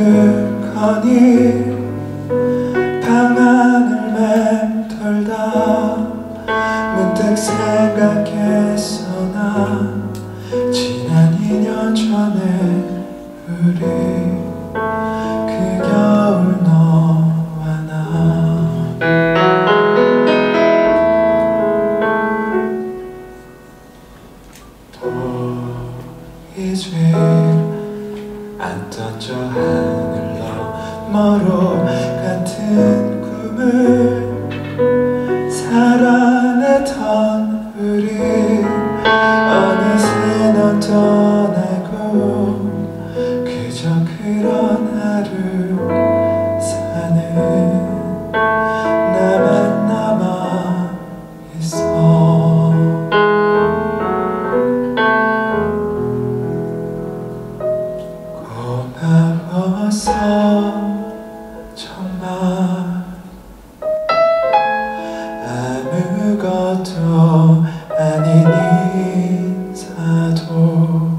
어떡하니 방안을 맴돌다 문득 생각했어. 난 지난 2년 전에 우리 그 겨울 너와 나 보이지 않던 저 하늘 너머로 같은 꿈을 살아내던 우리 어느새 넌 떠나고 그저 그런 하루 사는 나만 남아있어. 고마워서 정말 아무것도 아닌 인사도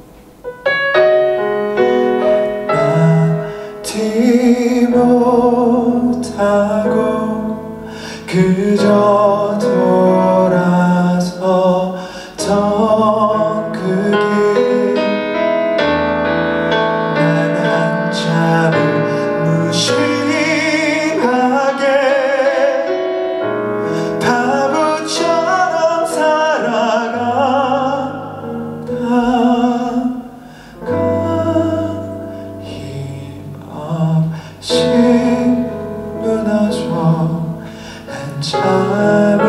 한마디 못하고 그저 돌아서던 그 길 난 한참을 무심하게 바보처럼 살아가다가 힘없이 무너져 한참을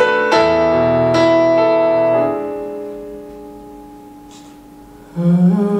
울었어.